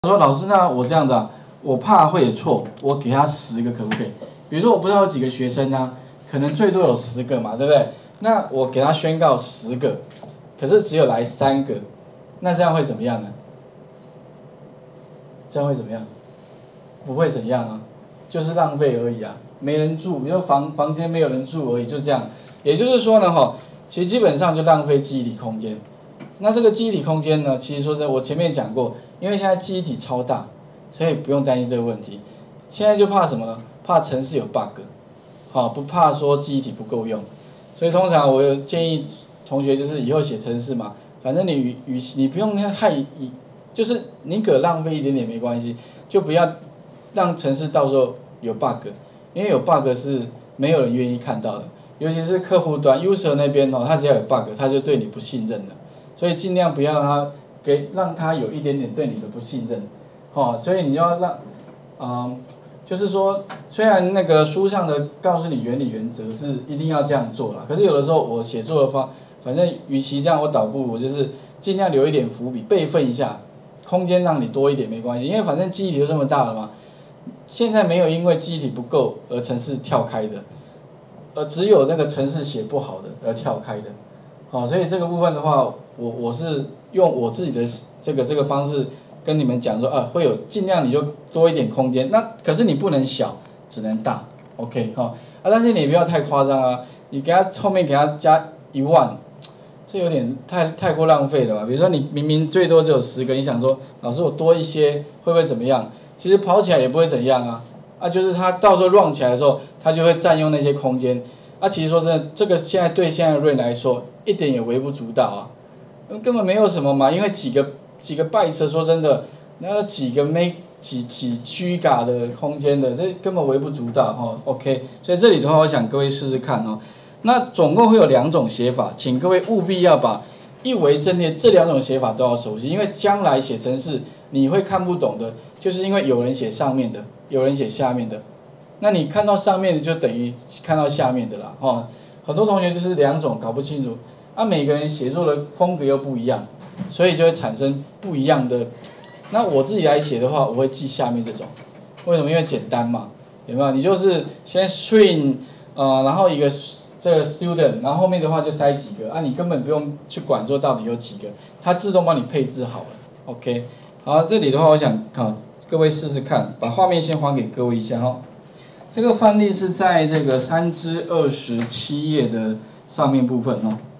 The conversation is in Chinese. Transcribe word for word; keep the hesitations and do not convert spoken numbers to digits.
说老师，那我这样的、啊，我怕会有错，我给他十个可不可以？比如说我不知道有几个学生啊，可能最多有十个嘛，对不对？那我给他宣告十个，可是只有来三个，那这样会怎么样呢？这样会怎么样？不会怎样啊，就是浪费而已啊，没人住，比如说房房间没有人住而已，就这样。也就是说呢，哈，其实基本上就浪费记忆体空间。那这个记忆体空间呢，其实说真的，我前面讲过，因为现在记忆体超大，所以不用担心这个问题。现在就怕什么呢？怕程式有 bug， 好，不怕说记忆体不够用。所以通常我有建议同学就是以后写程式嘛，反正你与与你不用太，就是宁可浪费一点点没关系，就不要让程式到时候有 bug， 因为有 bug 是没有人愿意看到的，尤其是客户端 user 那边哦，他只要有 bug， 他就对你不信任了。所以尽量不要让他给让他有一点点对你的不信任，哦，所以你要让，嗯，就是说，虽然那个书上的告诉你原理原则是一定要这样做啦，可是有的时候我写作的方，反正与其这样，我倒不如我就是尽量留一点伏笔，备份一下，空间让你多一点没关系，因为反正记忆体就这么大了嘛。现在没有因为记忆体不够而程式跳开的，而只有那个程式写不好的而跳开的。好，所以这个部分的话，我我是用我自己的这个这个方式跟你们讲说，啊，会有尽量你就多一点空间，那可是你不能小，只能大 ，OK 哈、哦，啊，但是你也不要太夸张啊，你给他后面给他加一万，这有点太太过浪费了吧？比如说你明明最多只有十个，你想说老师我多一些会不会怎么样？其实跑起来也不会怎样啊，啊，就是它到时候 run 起来的时候，它就会占用那些空间。啊，其实说真的，这个现在对现在的 RAM 来说，一点也微不足道啊，根本没有什么嘛，因为几个几个 byte 说真的，那几个 meg 几几 giga 的空间的，这根本微不足道哈、哦。OK， 所以这里的话，我想各位试试看哦。那总共会有两种写法，请各位务必要把一维阵列这两种写法都要熟悉，因为将来写程式你会看不懂的，就是因为有人写上面的，有人写下面的。那你看到上面的就等于看到下面的啦，哦，很多同学就是两种搞不清楚，啊，每个人写作的风格又不一样，所以就会产生不一样的。那我自己来写的话，我会记下面这种，为什么？因为简单嘛，有没有？你就是先 string， 呃，然后一个这个 student， 然后后面的话就塞几个，啊，你根本不用去管说到底有几个，它自动帮你配置好了 ，OK。好，这里的话，我想好各位试试看，把画面先还给各位一下哈。这个范例是在这个三之二十七页的上面部分哦。